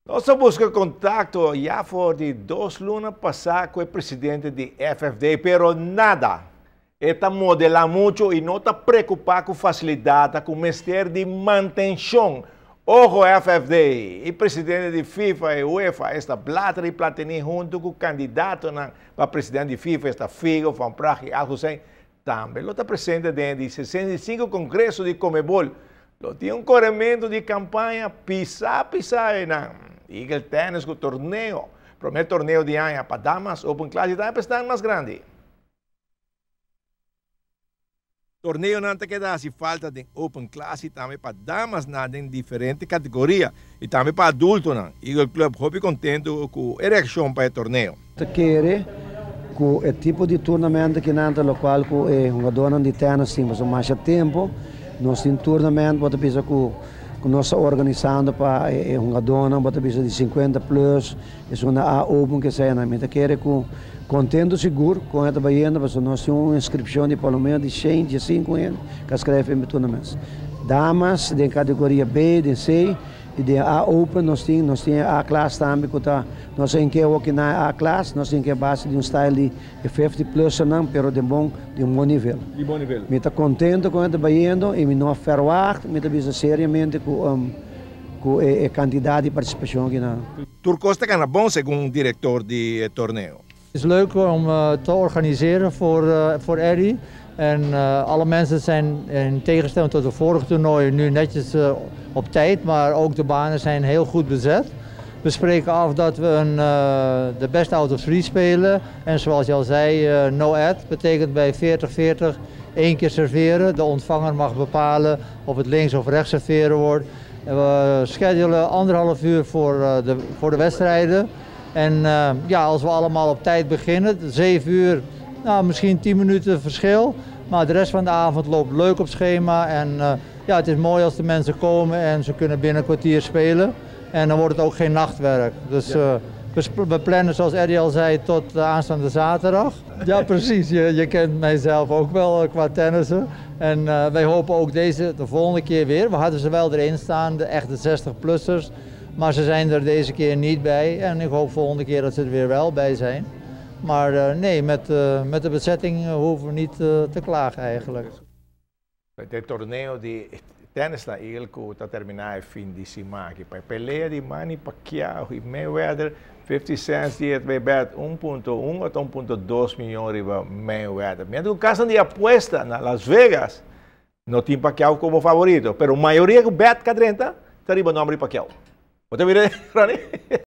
Nós buscamos contato já por de 2 lunas passadas com o presidente do FFD, pero nada. Está modela muito e não está preocupado com facilidade, com o Ministério de Manutenção. Ojo, FFD, o presidente de FIFA e UEFA está Blatter e Platini junto com o candidato para presidente de FIFA, está Figo, Van Praag e Al-Hussein. Também está presente dentro do 65 Congresso de Comebol. Tinha corrimento de campanha, pisar, e el tennis com o torneio, primeiro torneio de ano para damas, Open Class, também está mais grande. Torneio não te queda se falta de Open Class também para damas em diferentes categorias e também para adultos. E o clube hobby contento com a ereção para o torneio. Quer com o tipo de torneio que nanta no qual o jogador de tennis tem mais tempo, nós temos torneio para pensar com nós organizando para jogador, para pensar de 50 plus, é uma open que sai na meta quer com contento seguro com esta baiana, porque nós temos uma inscrição de pelo menos de 100, de 5 anos que escreve em torneios. Damas de categoria B, de C e de A Open nós temos A classe também que tá nós temos que aqui na A classe nós temos que base de style de 50 plus não, pero de um bom nível. De bom nível. Me está contento com esta baiana e me não verwacht, me está bisa seriamente com a quantidade de participação aqui na. Turcosta kan bom segundo o diretor de torneio. Het is leuk om te organiseren voor Eddie. En alle mensen zijn in tegenstelling tot de vorige toernooien nu netjes op tijd, maar ook de banen zijn heel goed bezet. We spreken af dat we de best out of 3 spelen. En zoals je al zei, no ad betekent bij 40-40 één keer serveren. De ontvanger mag bepalen of het links of rechts serveren wordt. We schedulen 1,5 uur voor de wedstrijden. En ja, als we allemaal op tijd beginnen, 7 uur, nou, misschien 10 minuten verschil. Maar de rest van de avond loopt leuk op schema. En ja, het is mooi als de mensen komen en ze kunnen binnen een kwartier spelen. En dan wordt het ook geen nachtwerk. Dus we plannen, zoals Eddie al zei, tot aanstaande zaterdag. Ja, precies. Je kent mijzelf ook wel qua tennissen. En wij hopen ook de volgende keer weer. We hadden ze wel erin staan, de echte 60-plussers. Maar ze zijn er deze keer niet bij en ik hoop volgende keer dat ze er weer wel bij zijn. Maar nee, met de bezetting hoeven we niet te klagen eigenlijk. Het torneo de tennis está terminado el fin de semana. Para pelea de Manny Pacquiao y Mayweather, 50 cents die het bij 1,1 tot 1,2 miljoen riba Mayweather. Mientras que caso de apuesta en Las Vegas, no tiene Pacquiao como favorito, pero mayoría que bet 30 está riba nombre Pacquiao. Você vira, Rani?